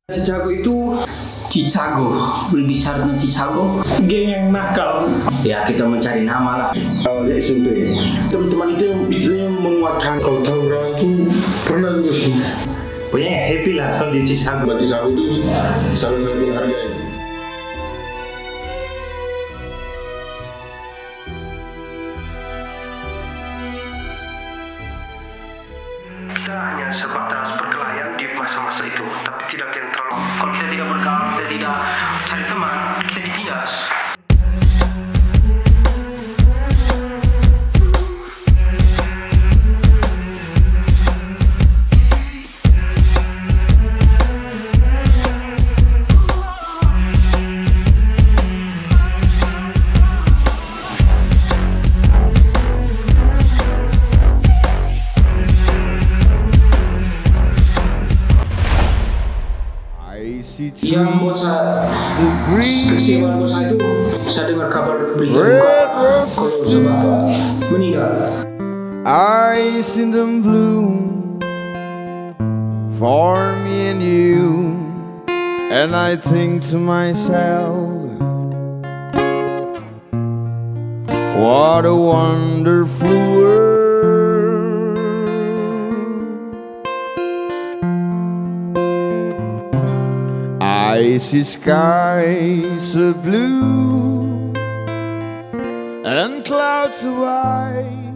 Chicago itu Chicago, berbicara tentang Chicago, geng yang nakal. Ya kita mencari nama lah. Awalnya SMP. Teman-teman itu yang biasanya menguatkan. Kalau tawuran itu pernah juga sih. Pokoknya happy lah kalau di Chicago. Berarti Chicago itu sangat-sangat menghargai. Kita hanya sebatas berkelayan di masa-masa itu, tapi tidak yang terlalu. Kalau kita tidak bergaul, kita tidak cari teman, kita ditindas. yang buat saya kecewa buat saya itu saya dengar kabar berita duka kalau Subah meninggal. I seen them bloom for me and you, and I think to myself, what a wonderful world. I see skies of blue and clouds of white.